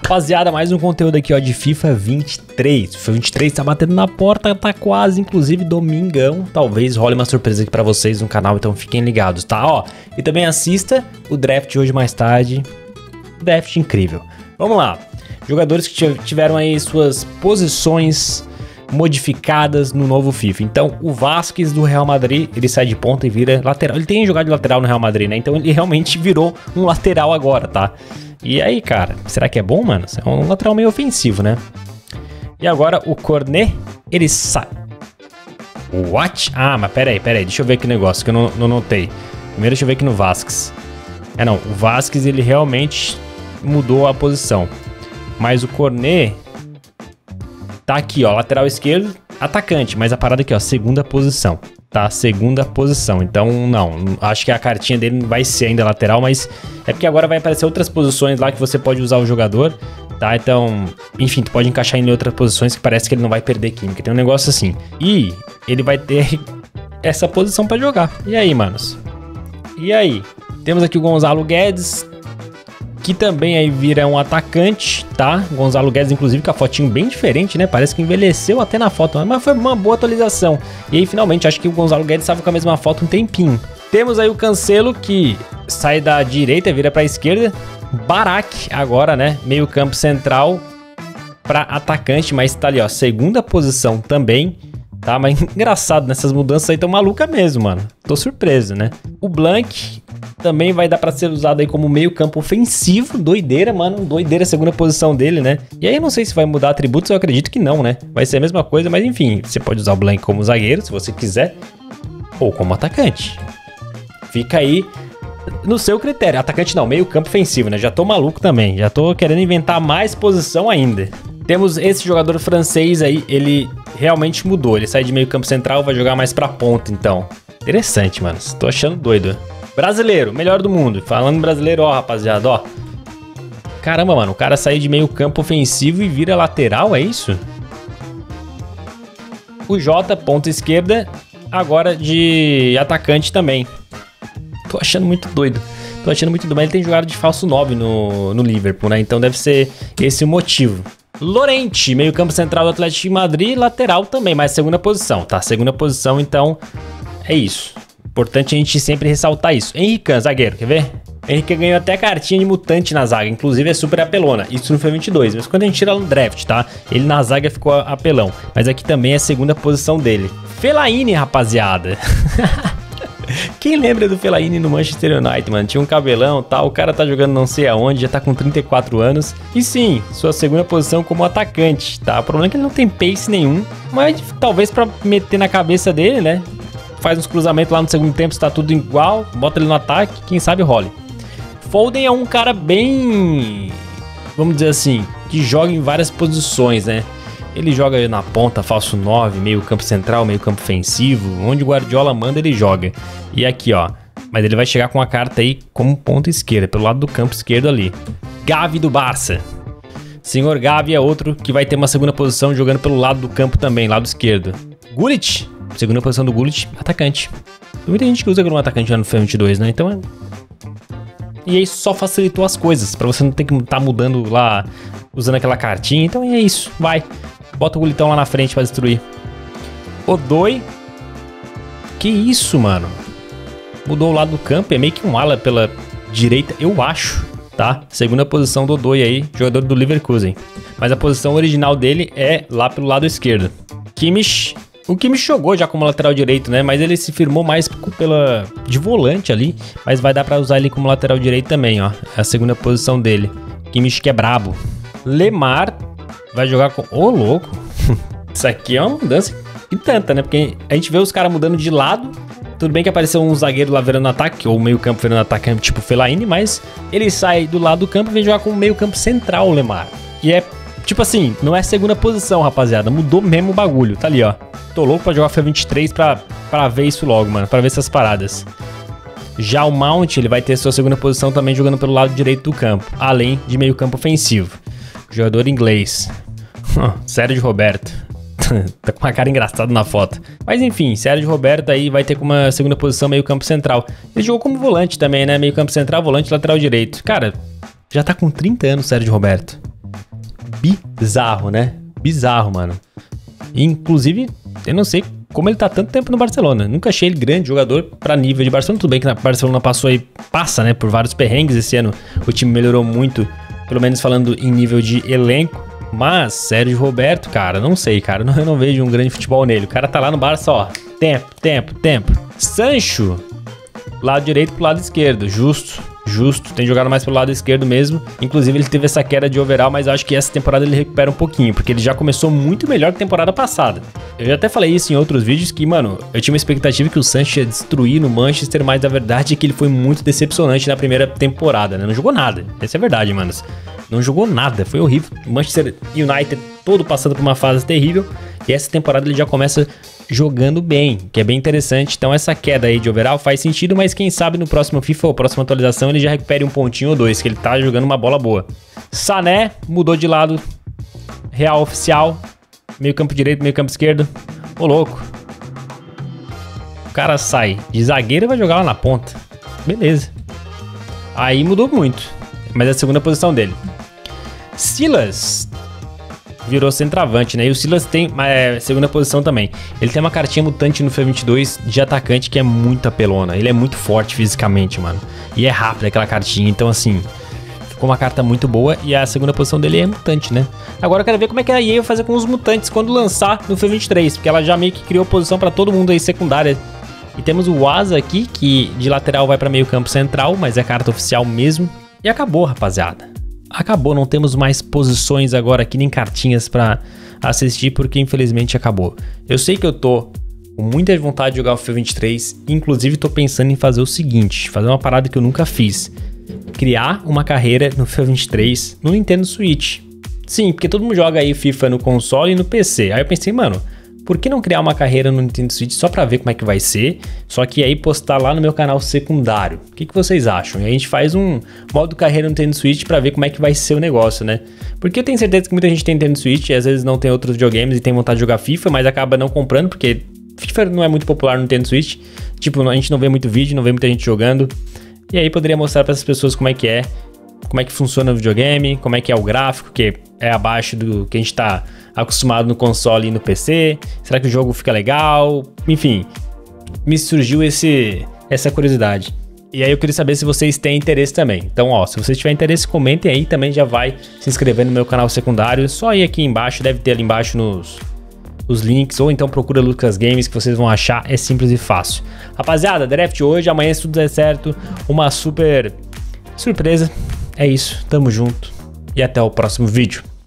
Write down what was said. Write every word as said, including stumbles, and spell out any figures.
Rapaziada, mais um conteúdo aqui, ó, de FIFA vinte e três. FIFA vinte e três tá batendo na porta, tá quase, inclusive domingão. Talvez role uma surpresa aqui pra vocês no canal, então fiquem ligados, tá? Ó, e também assista o draft hoje mais tarde. Draft incrível. Vamos lá. Jogadores que tiveram aí suas posições modificadas no novo FIFA. Então, o Vasquez do Real Madrid, ele sai de ponta e vira lateral. Ele tem jogado de lateral no Real Madrid, né? Então, ele realmente virou um lateral agora, tá? E aí, cara, será que é bom, mano? É um lateral meio ofensivo, né? E agora, o Cornet, ele sai... What? Ah, mas pera aí, pera aí. Deixa eu ver aqui o negócio que eu não, não notei. Primeiro, deixa eu ver aqui no Vasquez. É, não. O Vasquez, ele realmente mudou a posição. Mas o Cornet... tá aqui, ó, lateral esquerdo, atacante, mas a parada aqui, ó, segunda posição, tá? Segunda posição, então não, acho que a cartinha dele vai ser ainda lateral, mas é porque agora vai aparecer outras posições lá que você pode usar o jogador, tá? Então, enfim, tu pode encaixar em outras posições que parece que ele não vai perder química, tem um negócio assim. E ele vai ter essa posição pra jogar. E aí, manos? E aí? Temos aqui o Gonzalo Guedes, que também aí vira um atacante, tá? Gonzalo Guedes, inclusive, com a fotinho bem diferente, né? Parece que envelheceu até na foto, mas foi uma boa atualização. E aí, finalmente, acho que o Gonzalo Guedes estava com a mesma foto um tempinho. Temos aí o Cancelo, que sai da direita e vira para a esquerda. Barak, agora, né? Meio campo central para atacante, mas tá ali, ó, segunda posição também. Tá, mas engraçado, nessas mudanças aí tão maluca mesmo, mano. Tô surpreso, né? O Blank também vai dar pra ser usado aí como meio campo ofensivo. Doideira, mano. Doideira a segunda posição dele, né? E aí eu não sei se vai mudar atributos, eu acredito que não, né? Vai ser a mesma coisa, mas enfim. Você pode usar o Blank como zagueiro, se você quiser. Ou como atacante. Fica aí no seu critério. Atacante não, meio campo ofensivo, né? Já tô maluco também. Já tô querendo inventar mais posição ainda. Temos esse jogador francês aí, ele realmente mudou. Ele sai de meio campo central, vai jogar mais pra ponta, então. Interessante, mano. Tô achando doido. Brasileiro, melhor do mundo. Falando brasileiro, ó, rapaziada, ó. Caramba, mano, o cara saiu de meio campo ofensivo e vira lateral, é isso? O Jota, ponta esquerda, agora de atacante também. Tô achando muito doido. Tô achando muito doido, mas ele tem jogado de falso nove no, no Liverpool, né? Então deve ser esse o motivo. Lorente, meio campo central do Atlético de Madrid, lateral também, mas segunda posição, tá? Segunda posição, então é isso. Importante a gente sempre ressaltar isso. Henrique, zagueiro, quer ver? Henrique ganhou até cartinha de mutante na zaga, inclusive é super apelona. Isso no FIFA vinte e dois, mas quando a gente tira no draft, tá? Ele na zaga ficou apelão, mas aqui também é a segunda posição dele. Fellaini, rapaziada. Quem lembra do Fellaini no Manchester United, mano? Tinha um cabelão e tal, o cara tá jogando não sei aonde, já tá com trinta e quatro anos. E sim, sua segunda posição como atacante, tá? O problema é que ele não tem pace nenhum, mas talvez pra meter na cabeça dele, né? Faz uns cruzamentos lá no segundo tempo, está tudo igual, bota ele no ataque, quem sabe role. Foden é um cara bem, vamos dizer assim, que joga em várias posições, né? Ele joga na ponta, falso nove, meio campo central, meio campo ofensivo, onde o Guardiola manda ele joga. E aqui, ó, mas ele vai chegar com a carta aí como ponta esquerda, pelo lado do campo esquerdo ali. Gavi do Barça. Senhor Gavi é outro que vai ter uma segunda posição jogando pelo lado do campo também, lado esquerdo. Gullit, segunda posição do Gullit, atacante. Tem muita gente que usa como atacante lá no FIFA vinte e dois, né? Então é... E aí só facilitou as coisas, pra você não ter que estar tá mudando lá, usando aquela cartinha. Então é isso, vai. Bota o Gullitão lá na frente pra destruir. Odoi. Que isso, mano? Mudou o lado do campo, é meio que um ala pela direita, eu acho, tá? Segunda posição do Odoi aí, jogador do Leverkusen. Mas a posição original dele é lá pelo lado esquerdo. Kimmich. O Kimmich jogou já como lateral direito, né? Mas ele se firmou mais pela de volante ali. Mas vai dar pra usar ele como lateral direito também, ó. É a segunda posição dele. Kimmich que é brabo. Lemar vai jogar com... Ô, louco! Isso aqui é uma mudança e tanta, né? Porque a gente vê os caras mudando de lado. Tudo bem que apareceu um zagueiro lá virando ataque, ou meio campo virando ataque, tipo Fellaini, mas ele sai do lado do campo e vem jogar com o meio campo central, o Lemar. E é, tipo assim, não é segunda posição, rapaziada. Mudou mesmo o bagulho. Tá ali, ó. Tô louco pra jogar FIFA vinte e três pra, pra ver isso logo, mano. Pra ver essas paradas. Já o Mount, ele vai ter sua segunda posição também jogando pelo lado direito do campo, além de meio campo ofensivo. Jogador inglês. Sérgio Roberto. Tá com uma cara engraçada na foto. Mas enfim, Sérgio Roberto aí vai ter com uma segunda posição meio campo central. Ele jogou como volante também, né? Meio campo central, volante, lateral direito. Cara, já tá com trinta anos Sérgio Roberto. bizarro, né? Bizarro, mano. Inclusive, eu não sei como ele tá tanto tempo no Barcelona. Nunca achei ele grande jogador pra nível de Barcelona. Tudo bem que na Barcelona passou aí, passa, né, por vários perrengues esse ano. O time melhorou muito, pelo menos falando em nível de elenco. Mas, Sérgio Roberto, cara, não sei, cara. Eu não vejo um grande futebol nele. O cara tá lá no Barça, ó. Tempo, tempo, tempo. Sancho, lado direito pro lado esquerdo. Justo. Justo, tem jogado mais pelo lado esquerdo mesmo. Inclusive ele teve essa queda de overall, mas acho que essa temporada ele recupera um pouquinho, porque ele já começou muito melhor que a temporada passada. Eu já até falei isso em outros vídeos, que, mano, eu tinha uma expectativa que o Sancho ia destruir no Manchester, mas a verdade é que ele foi muito decepcionante na primeira temporada, né? Não jogou nada, essa é a verdade, manos. Não jogou nada, foi horrível. O Manchester United todo passando por uma fase terrível, e essa temporada ele já começa jogando bem, que é bem interessante. Então essa queda aí de overall faz sentido, mas quem sabe no próximo FIFA ou próxima atualização ele já recupere um pontinho ou dois, que ele tá jogando uma bola boa. Sané mudou de lado, real oficial, meio campo direito, meio campo esquerdo. Ô louco, o cara sai de zagueiro e vai jogar lá na ponta, beleza. Aí mudou muito, mas é a segunda posição dele. Silas virou centroavante, né? E o Silas tem é, segunda posição também. Ele tem uma cartinha mutante no FIFA vinte e dois de atacante que é muito apelona. Ele é muito forte fisicamente, mano. E é rápido aquela cartinha. Então, assim, ficou uma carta muito boa. E a segunda posição dele é mutante, né? Agora eu quero ver como é que a E A vai fazer com os mutantes quando lançar no FIFA vinte e três. Porque ela já meio que criou posição pra todo mundo aí secundária. E temos o Asa aqui, que de lateral vai pra meio campo central, mas é carta oficial mesmo. E acabou, rapaziada. Acabou, não temos mais posições agora aqui, nem cartinhas pra assistir, porque infelizmente acabou. Eu sei que eu tô com muita vontade de jogar o FIFA vinte e três, inclusive tô pensando em fazer o seguinte, fazer uma parada que eu nunca fiz. Criar uma carreira no FIFA vinte e três no Nintendo Switch. Sim, porque todo mundo joga aí FIFA no console e no P C. Aí eu pensei, mano, por que não criar uma carreira no Nintendo Switch só pra ver como é que vai ser, só que aí postar lá no meu canal secundário? O que, que vocês acham? E a gente faz um modo carreira no Nintendo Switch pra ver como é que vai ser o negócio, né? Porque eu tenho certeza que muita gente tem Nintendo Switch e às vezes não tem outros videogames e tem vontade de jogar FIFA, mas acaba não comprando, porque FIFA não é muito popular no Nintendo Switch. Tipo, a gente não vê muito vídeo, não vê muita gente jogando. E aí poderia mostrar pra essas pessoas como é que é, como é que funciona o videogame, como é que é o gráfico, que é abaixo do que a gente tá acostumado no console e no P C. Será que o jogo fica legal? Enfim, me surgiu esse, essa curiosidade. E aí eu queria saber se vocês têm interesse também. Então, ó, se vocês tiverem interesse, comentem aí. Também já vai se inscrever no meu canal secundário. Só ir aqui embaixo, deve ter ali embaixo nos os links. Ou então procura Lucas Games, que vocês vão achar. É simples e fácil. Rapaziada, draft hoje, amanhã se tudo der certo. Uma super surpresa. É isso, tamo junto. E até o próximo vídeo.